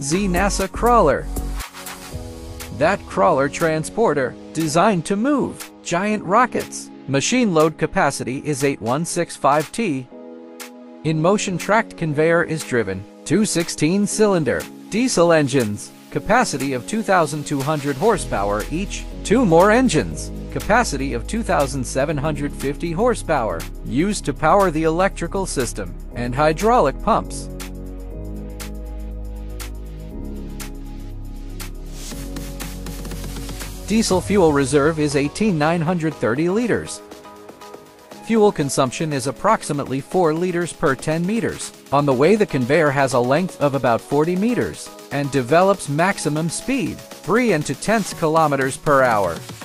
Z NASA crawler. That crawler transporter, designed to move giant rockets. Machine load capacity is 8165 T. In-motion tracked conveyor is driven. 2 16-cylinder diesel engines, capacity of 2,200 horsepower each. 2 more engines, capacity of 2,750 horsepower, used to power the electrical system and hydraulic pumps. Diesel fuel reserve is 18,930 liters. Fuel consumption is approximately 4 liters per 10 meters. On the way, the conveyor has a length of about 40 meters and develops maximum speed, 3 and 2/10 kilometers per hour.